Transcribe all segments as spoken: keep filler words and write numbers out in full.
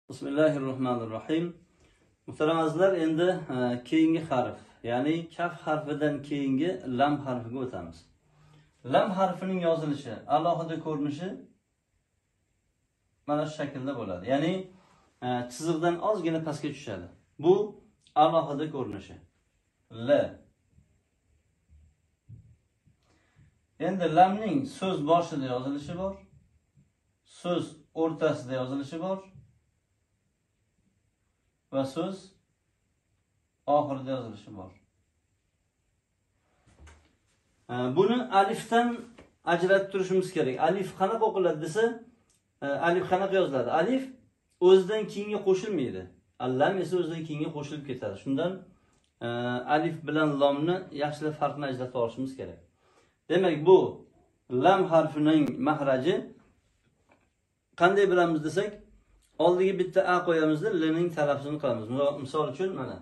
Bismillahirrohmanirrohim. Muhtaram azizlar, endi keyingi harf, ya'ni kaf harfidan keyingi lam harfiga o'tamiz. Lam harfining yozilishi, alohida ko'rinishi mana shu shaklda bo'ladi. Ya'ni chiziqdan ozgina pastga tushadi. Bu alohida ko'rinishi. L. Endi lamning so'z boshida yozilishi bor, so'z o'rtasida yozilishi bor va so'z oxirida yozilishi bor. Buni alifdan ajratib turishimiz kerak. Alif qanaqa o'qiladi desa, alif qanaqa yoziladi? Alif o'zidan keyinga qo'shilmaydi. Lam esa o'zidan keyinga qo'shilib ketadi. Shundan alif bilan lomni yaxshilab farqini ajratib olishimiz kerak. Demak, bu lam harfining mahraji qanday bilamiz desak, oldiga bitta a qo'yamizda, l ning talaffuzini qilamiz. Misol uchun mana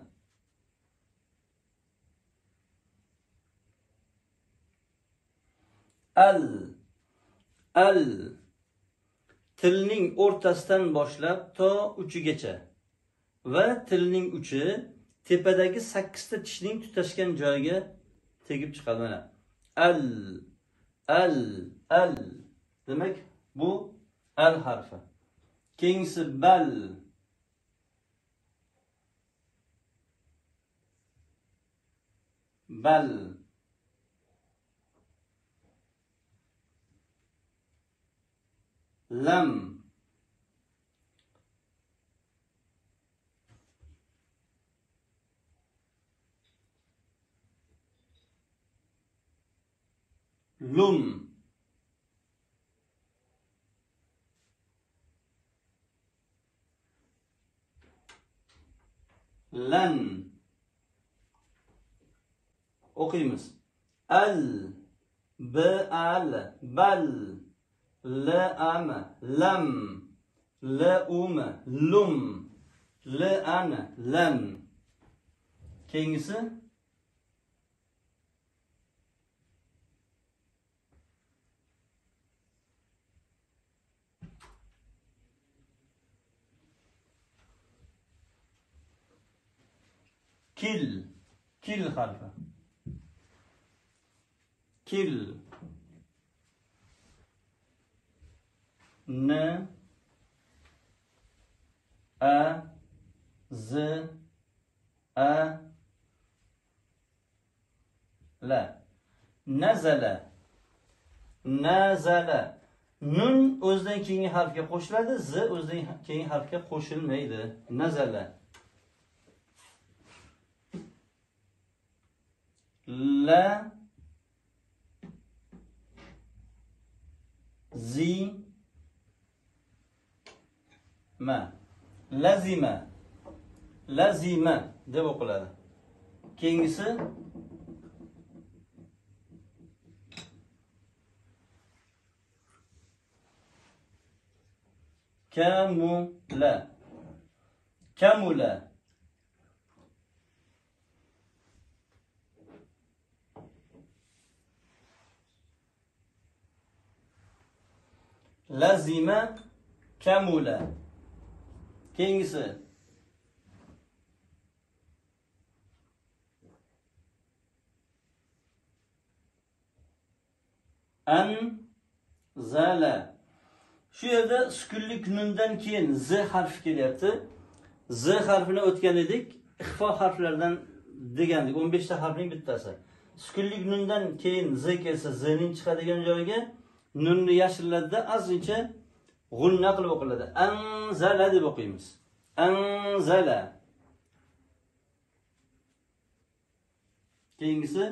al al tilning o'rtasidan boshlab to uchigacha va tilning uchi tepadagi sakkiz ta tishning tutashgan joyiga tegib chiqadi. Mana al al al demak, bu al harfi. Keyingisi bal. Bal. Lam. Lum. Lan. O'qiymiz. Al, b al, bal, l am, lam, l um, lum, l an, lan. Keyingisi kil, kil harfi. Kil. N, a, z, a, la. Nazala. Nazala. Nun o'zidan keyingi harfga qo'shiladi, z o'zidan keyingi harfga qo'shilmaydi. Nazala. La, zi, ma. Lazima. Lazima deb o'qiladi. Keyingisi kamula. Kamula. Lazima, kamula. Keyingisi anzala. Shu yerda sukunlik nundan keyin z harfi kelyapti. Z harfini o'tgan edik, ixfa harflaridan degandik, o'n besh ta harfning bittasi. Sukunlik nundan keyin z kelsa, z ning chiqadigan joyiga nunni yashirladida ozgincha g'unna qilib o'qiladi. Anzala deb o'qiymiz. Anzala. Keyingisi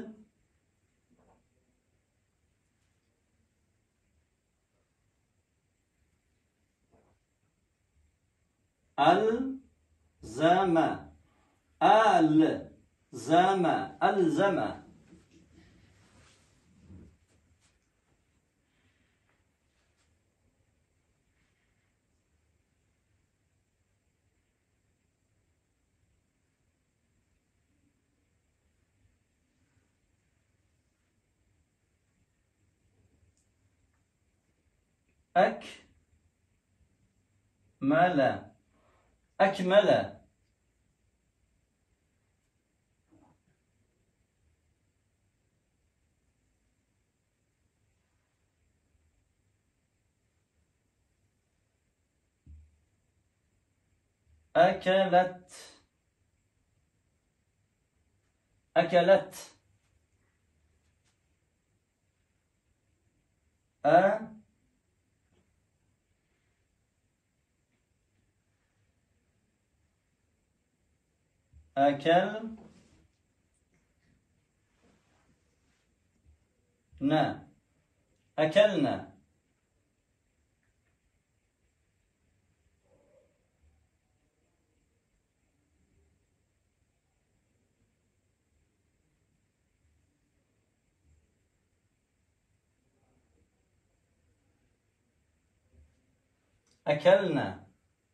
al zama. Al zama. Al zama. Ak mala. أكمل أكلت أكلت أ أكل نا أكلنا أكلنا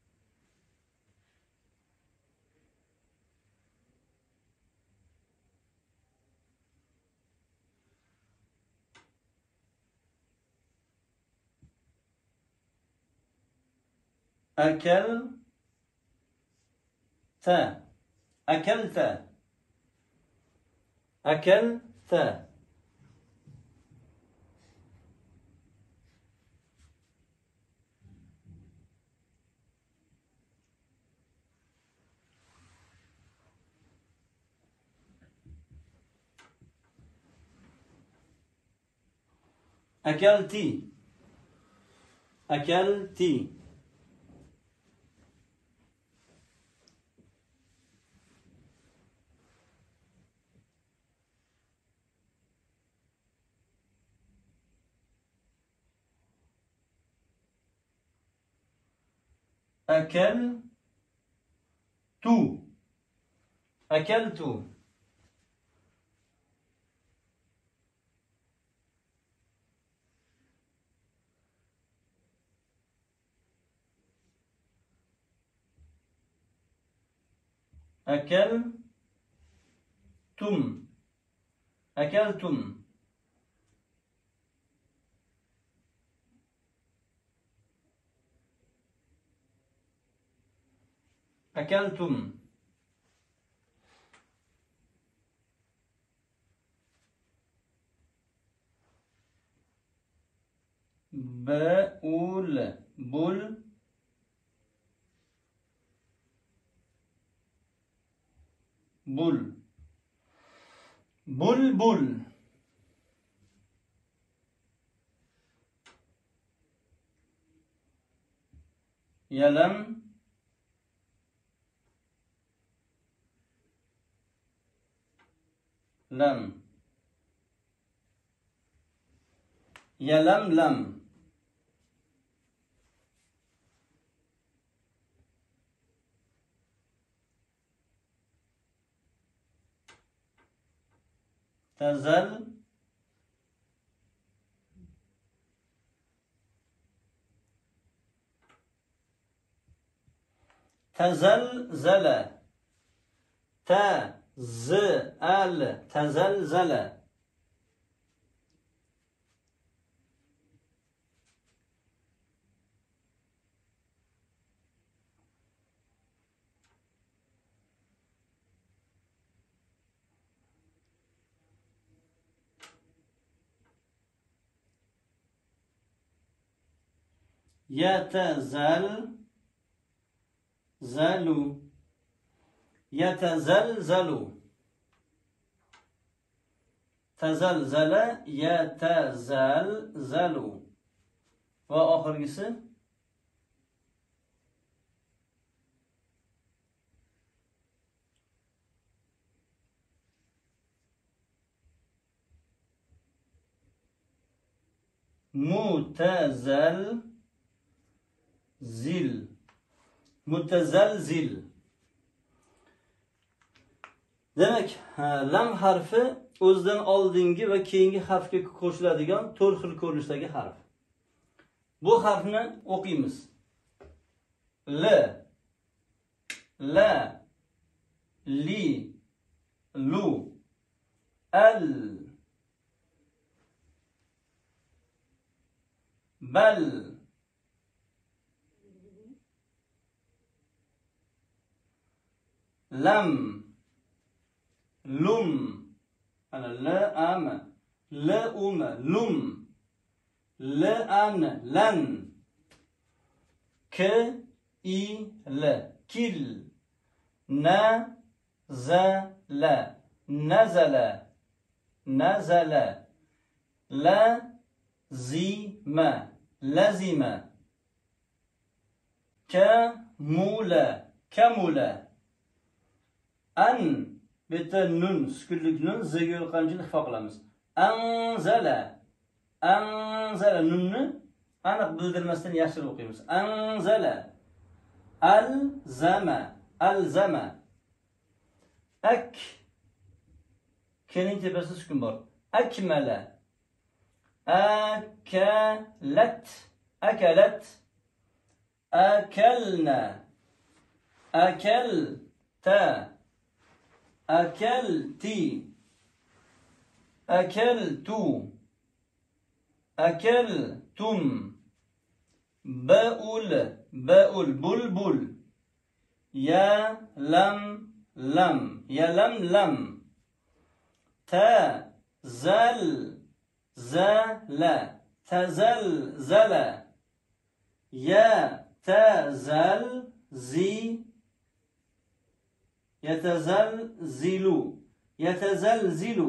أكل تا أكلت أكلت أكلتي أكلتي أكل تو أكلت أكلتم أكلتم أكلتم بقول بل بل بلبل يلم لم يلملم تزل تزلزل تزل تزلزل يتزل زلو يتزلزل تزلزل يتزلزل وآخرgisi متزلزل متزلزل. Demek, lam harfi o'zidan oldingi va keyingi harfga qo'shiladigan to'rt xil ko'rinishdagi harf. Bu harfni o'qiymiz. L, la, li, lu, al, bal, لم لم أنا لا أم لا أم لم لا أن لن ك إي لا كل نزل نزل نزل لزم لزم كمل كمل أن بتنون سكلك نون زيور قنجل خفاقلامز أنزل أنزل نون أنا بلدرمستن ياشر وقيمس أنزل ألزم ألزم أك كنين تبسس سكن بار أكمل أكلت أكلت أكلنا أكلت أكلتي أكلت أكلتم بأول بأول بلبل يا لم لم يا لم لم تزل زل تزل زل يا تزل زي يتزلزل يتزلزل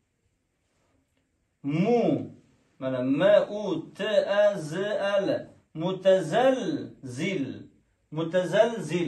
مو مانا ماء تأزل متزلزل متزلزل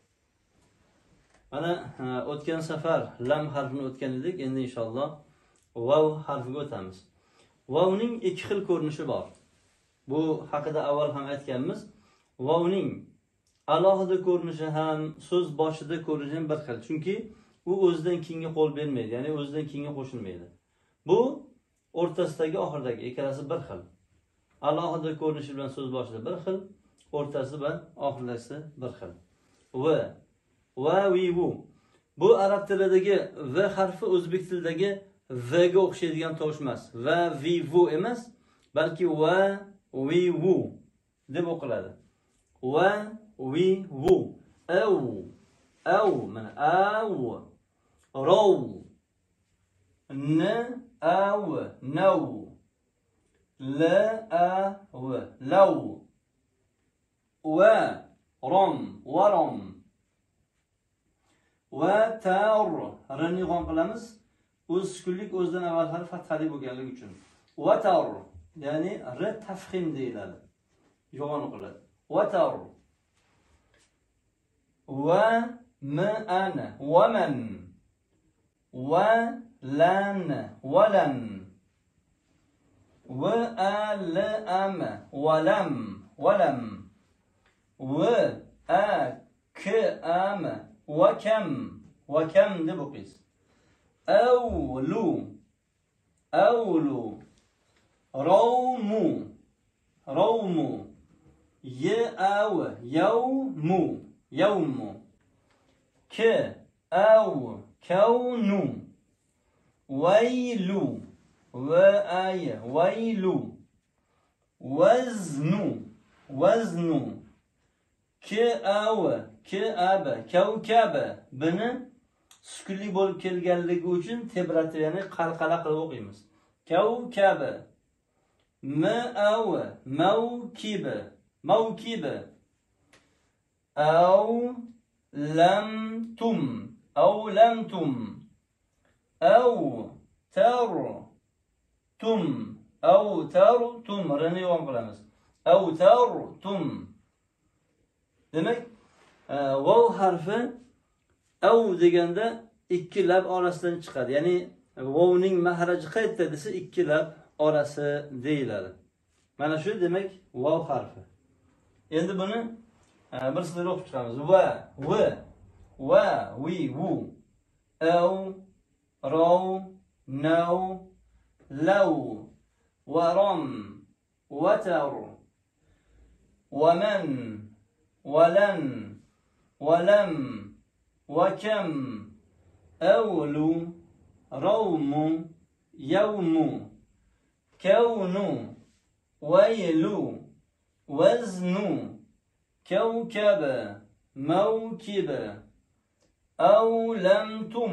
أنا o'tgan safar lam harfini o'tgan edik. Endi inshaalloh vav harfiga o'tamiz. Vavning ikki xil ko'rinishi bor. Bu haqida avval ham aytganmiz. Vavning alohida ko'rinishi ham so'z boshida ko'rinishi ham bir xil. Chunki u o'zidan keyinga qo'l bermaydi, ya'ni o'zidan keyinga qo'shilmaydi. Bu o'rtasidagi oxirdagi ikkalasi bir xil. Alohida ko'rinishi bilan so'z boshida bir xil, o'rtasi bilan oxirdagisi bir xil. Va va vi vu. Bu arab tilidagi v harfi o'zbek tilidagi v ga o'xshaydigan tovush emas. Va vi vu emas, balki va vi vu deb o'qiladi. Va vi vu. Au au mana au raw n au naw la aw law wa ram waram va tar rani g'on qilamiz. O'z sukunlik o'zidan avval harf fathali bo'lganligi uchun. Va tar ya'ni r tafxim deyiladi. Yo'g'on o'qiladi. Va tar va ma ana wa man wa lan walan wa al am walam walam wa ak am وكم وكم دبقيس أولو أولو روم روم يأو يوم يوم ك أو كون ويل وآي ويل وزن وزن كأو كأب كوكب buni sukunli bo'lib kelganligi uchun tebratib, ya'ni qalqala qilib o'qiymiz. Kawkab ma'aw mawkib mawkib aw lamtum aw lamtum aw tartum aw tartum rani yo'q qilamiz. Aw tartum. Demak, vav harfi av deganda ikki lab orasidan chiqadi. Ya'ni vovning mahraji qayerda desa ikki lab orasi deyiladi. Mana shu demak vav harfi. Endi buni bir sizlarga o'qib chiqamiz. Va, va, va, vi, vu, aw, raw, naw, law, waram, watar, waman, walan, walam, وكم أول روم يوم كون ويل وزن كوكب موكب Avlamtum.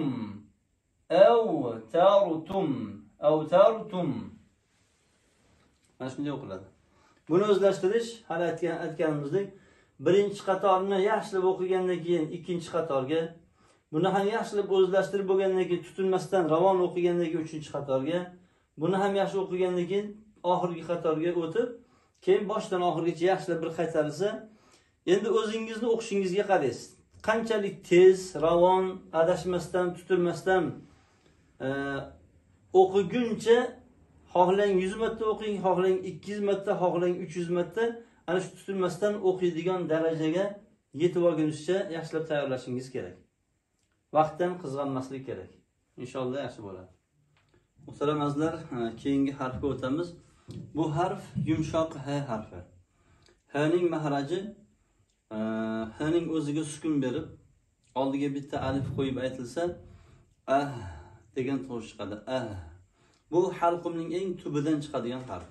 Avtartum. Avtartum. Mana shunday o'qiladi. Buni o'zlashtirish hali aytgan aytganimizdek, birinchi qatorni yaxshilab o'qigandan keyin ikkinchi qatorga, buni ham yaxshilab o'zlashtirib bo'lgandan keyin tutilmasdan ravon o'qigandan keyin uchinchi qatorga, buni ham yaxshi o'qigandan keyin oxirgi qatorga o'tib, keyin boshdan oxirigacha yaxshilab bir qaytarilsa, endi o'zingizni o'qishingizga qaraysiz. Qanchalik tez, ravon, adashmasdan, tutilmasdan e, o'qiguncha, xohlang yuz marta o'qing, xohlang ikki yuz marta, xohlang uch yuz marta, ana shu tutilmasdan o'qiydigan darajaga yetib olgunizcha yaxshilab tayyorlashingiz kerak. Vaqtdan qizg'anmaslik kerak. Inshaalloh yaxshi bo'ladi. Muhtaram azizlar, keyingi harfga o'tamiz. Bu harf yumshoq h harfi. H ning mahraji h ning o'ziga sukun berib, oldiga bitta alif qo'yib aytilsa, ah degan tovush chiqadi. Ah. Bu halqumning eng tubidan chiqadigan harf.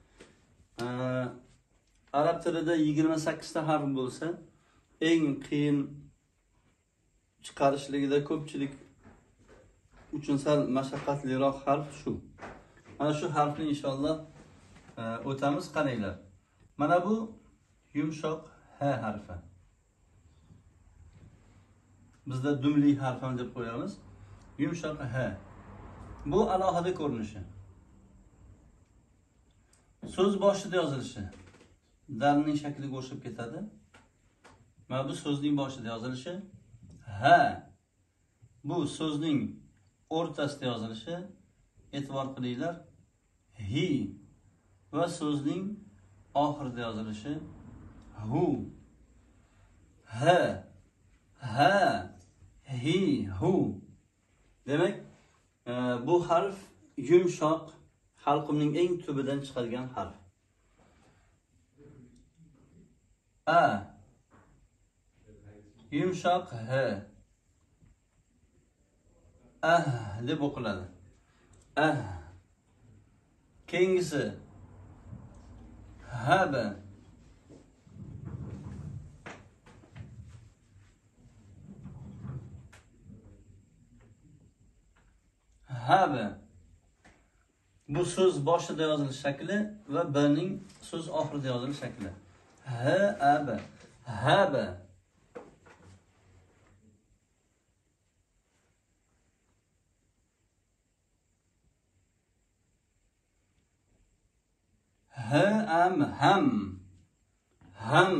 Arab tilida yigirma sakkiz ta harf bo'lsa, eng qiyin chiqarishligida ko'pchilik uchun sal mashaqqatliroq harf shu. Mana shu harfni inshaalloh o'tamiz, qaranglar. Mana bu yumshoq h harfi. Bizda dumli harf ham deb qo'yamiz. Yumshoq h. Bu alohida ko'rinishi. So'z boshida yozilishi dalning shakliga o'xshab ketadi. Mana bu so'zning boshida yozilishi ha. Bu so'zning o'rtasida yozilishi, e'tibor qilinglar, hi. Va so'zning oxirida yozilishi hu. Ha, ha, hi, hu. Demak, e, bu harf yumshoq, halqumning eng tubidan chiqadigan harf. A, yumshoq h. Ah deb o'qiladi. Ah. Keyingisi haba. Haba. Bu so'z boshida yozilish shakli va b ning so'z oxirida yozilish shakli. Ha, aba. Haba. Ha, am, ham. Ham.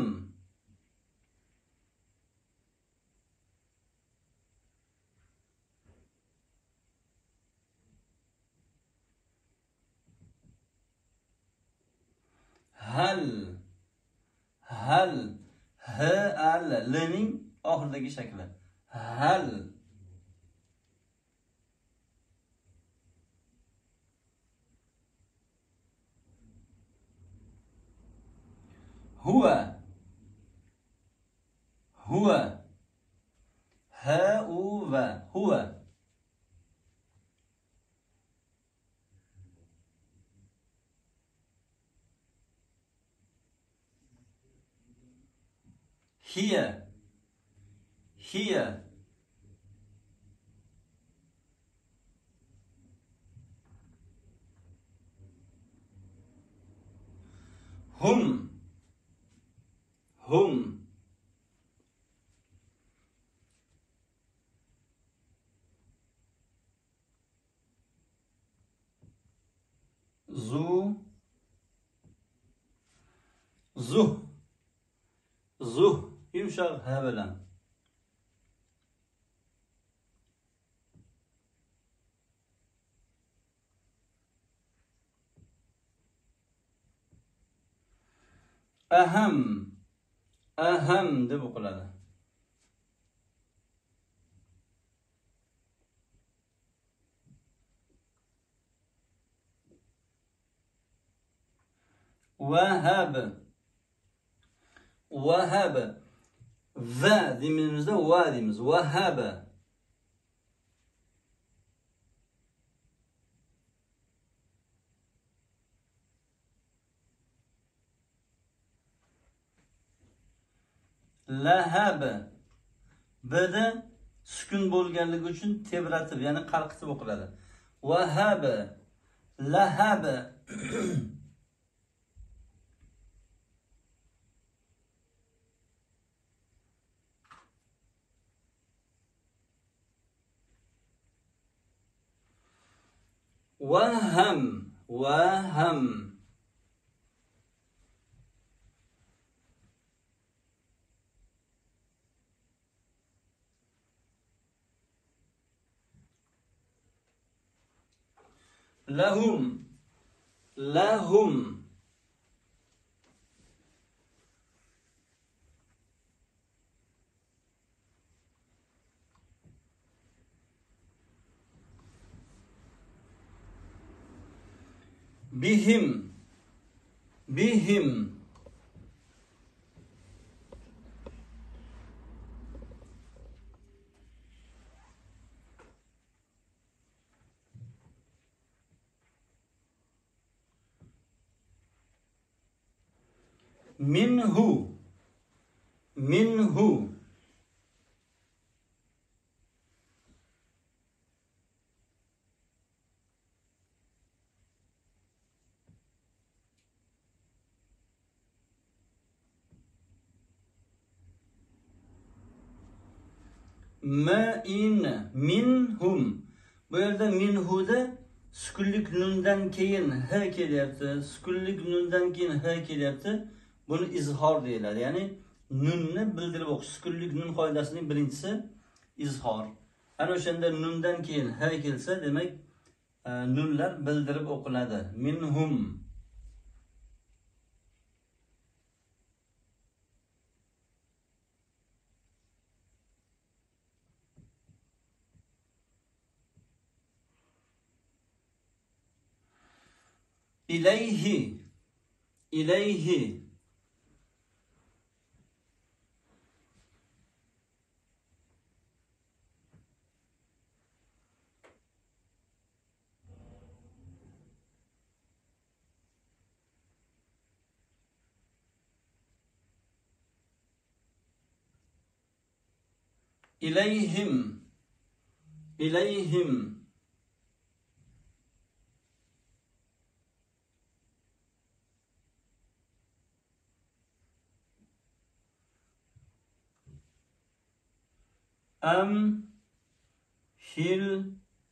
Hal. Hal. Ha, al. L'ning oxiridagi shakli. Hal. Huwa. Huwa. Ha, u, va. Huwa. Hiya. Hiya. Hum. Hum. Zu. Zuh. Zuh. Yumshoq h bilan. Aham. Aham deb o'qiladi. Wahab. Wahab. Va deyimizda va deymiz. Wahaba. Lahab. B'da sukun bo'lganligi uchun tebratib, ya'ni qalqitib o'qiladi. Vahaba, lahaba. Waham, waham. Lahum, lahum. Bihim, bihim. Minhu, minhu. Ma'in, minhum. Bu yerda minhuda sukunlik nundan keyin h kelyapti, sukunlik nundan keyin h kelyapti. Buni izhor deyiladi. Ya'ni nunni bildirib o'qish. Sukunlik nun qoidasining birinchisi izhor. Ana o'shanda nundan keyin h kelsa, demak nunlar bildirib o'qiladi. Minhum. İleyhi, ileyhi. İleyhim, ileyhim. Am hil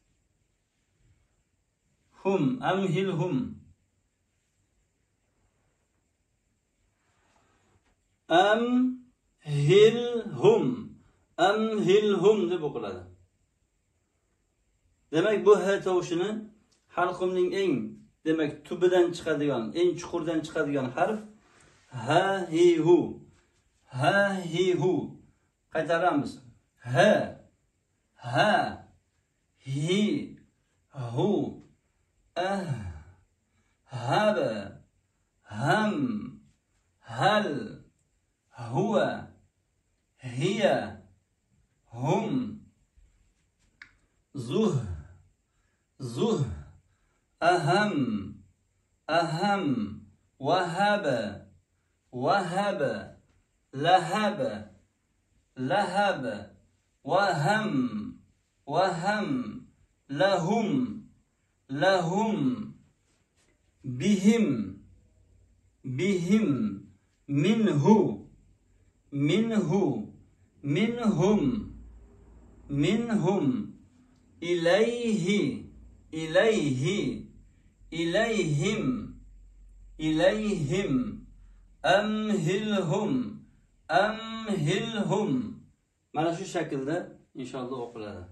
hum, am hil hum. Am hil hum, am hil hum deb o'qiladi. Demak bu h tovushini halqumning eng, demak tubidan chiqadigan, eng chuqurdan chiqadigan harf ha hi hu. Ha hi hu. Qaytaramiz. Ha, ha, hi, hu, ah, haba, ham, hal, huwa, hiya, hum, zuh, zuh, aham, aham, wahaba, wahaba, lahaba, lahaba. وهم وهم لهم لهم بهم بهم منه منه منهم منهم إليه إليه إليهم إليهم أمهلهم أمهلهم. Mana shu shaklda inshaalloh o'qiladi.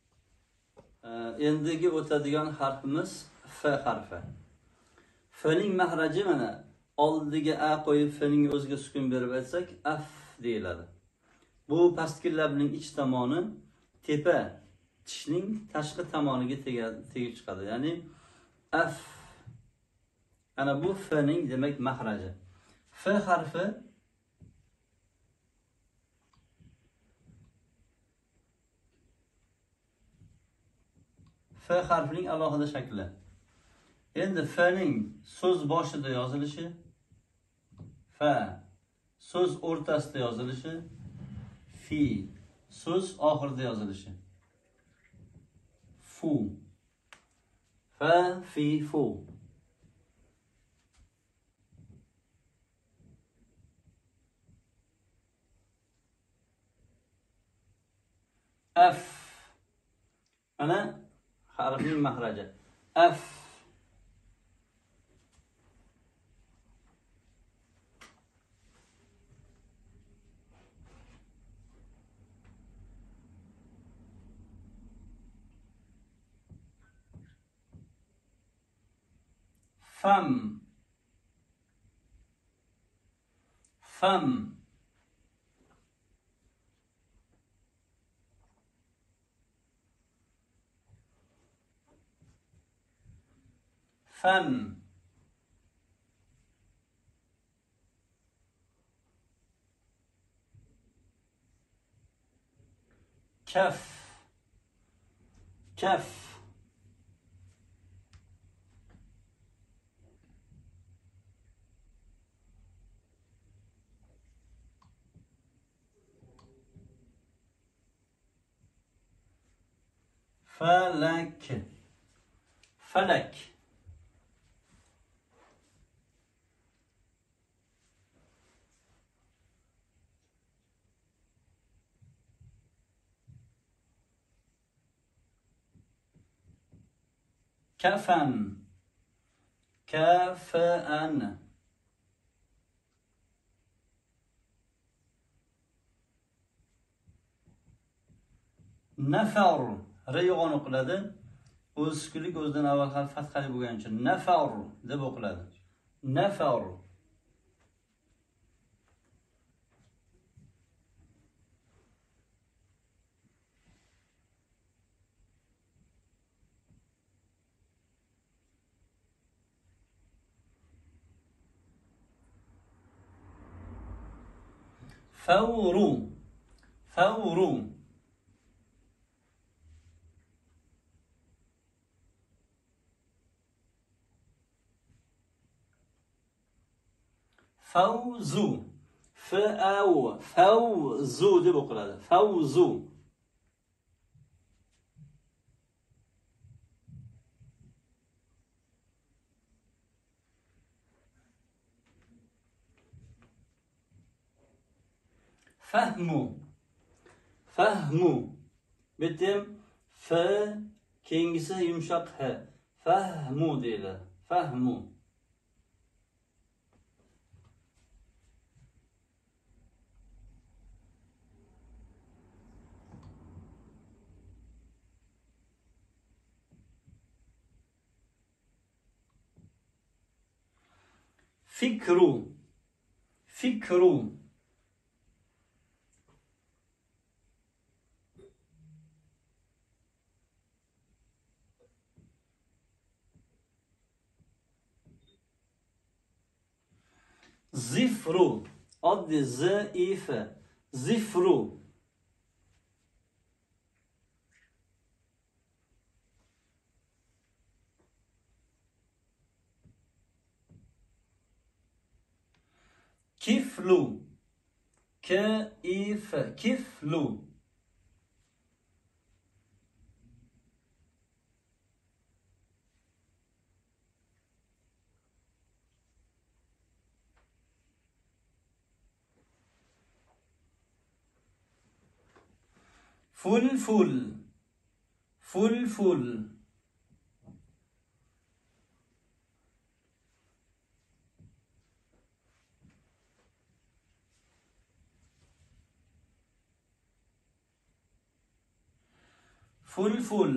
Endigi o'tadigan harfimiz f harfi. F ning mahraji mana oldiga a qo'yib f ning o'ziga sukun berib aytsak af deyiladi. Bu pastki labning ich tomoni tepa tishning tashqi tomoniga tegib chiqadi. Ya'ni af. Ana bu f ning demak mahraji. F harfi F harfining alohida shakli. Endi f ning so'z boshida yozilishi, f so'z o'rtasida yozilishi, fi so'z oxirida yozilishi. Fu. Fa, fi, fu. F. Ana harfning mahraji. F. Fam. Fam. Fan. Kaf. Kaf. Falak. Falak. Kafan. Kafan. Nafar. R yo'g'on o'qiladi. O'z sukunlik o'zidan avval harf fathali bo'lgani uchun nafar deb o'qiladi. Nafar. Fawru. Fawru. Fawzu. Fa'aw. Fawzu deb o'qiladi. Fawzu. Fahmu. Fahmu. Bitim f keyingisi yumshoq h. Fahmu deyiladi. Fahmu. Fikru. Fikru. Zifru. Oddi z if. Zifru. Kiflu. K-if. Kiflu. Fulful. Fulful. Fulful.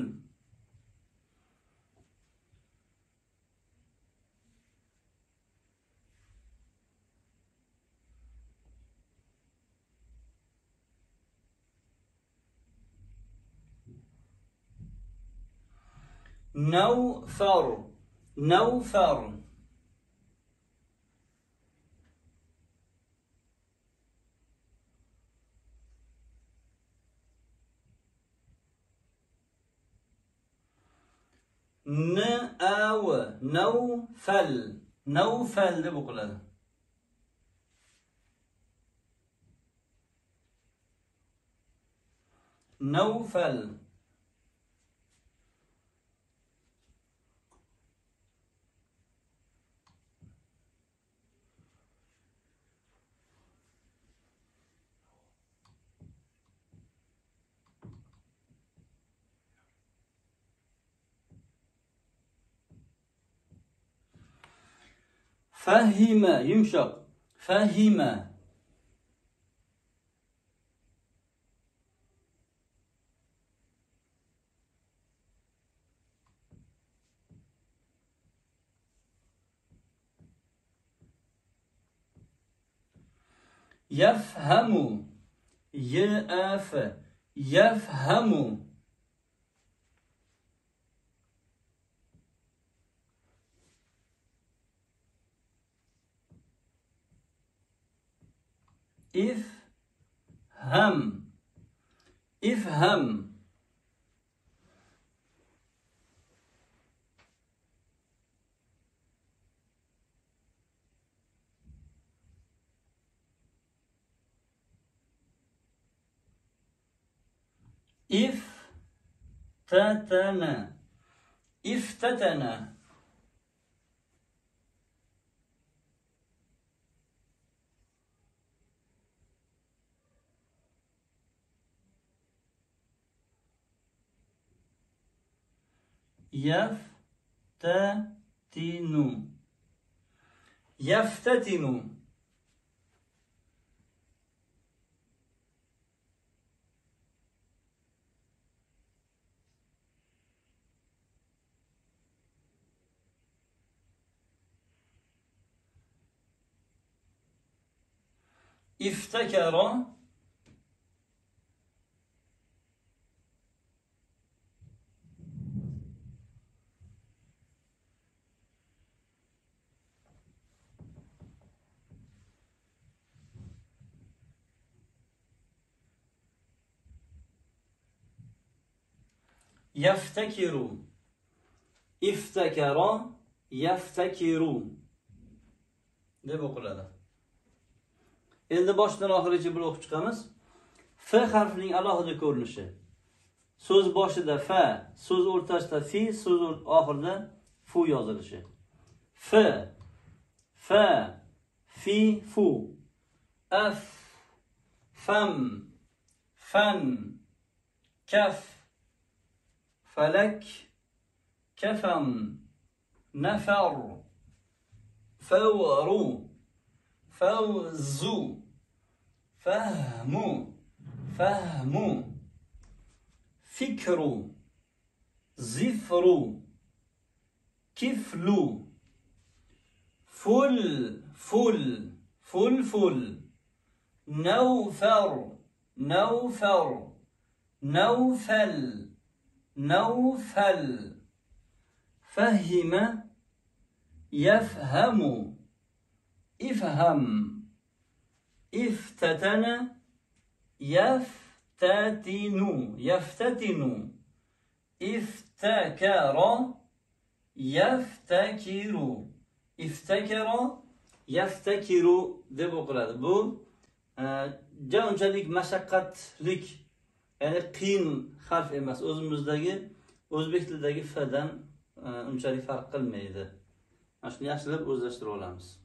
Nawfar. Nawfar. Na'aw. Nawfal. Nawfal deb o'qiladi. نوفل. فهم يمشق. فهم. يفهم. يأف. يفهم. افهم. افهم. افتتن. افتتن. يفتتن. يفتتن. افتكر. يفتكر. افتكر. يفتكر deb o'qiladi. Endi boshdan oxirigacha bir o'qib chiqamiz. F harfining alohida ko'rinishi. So'z boshida fa, so'z o'rtasida fi, so'z oxirida fu yozilishi. F, fa, fi, fu. Af, fam, fan, kaf, falak, kafam, nafar, fawru, fawzu, fahmu, fahmu, fikru, zifru, kiflu, ful, ful, ful, ful, nawfar, nawfar, nawfal, nawfal, fahima, yafhamu, ifham, افتتن. يفتتن. يفتتن. افتكر. يفتكر. افتكر. يفتكر deb o'qiladi. Bu ja unchalik mashaqqatlik, ya'ni qiyin harf emas. O'zimizdagi o'zbek tilidagi f dan unchalik farq qilmaydi. Mana shuni yaxshilab o'zlashtirib olamiz.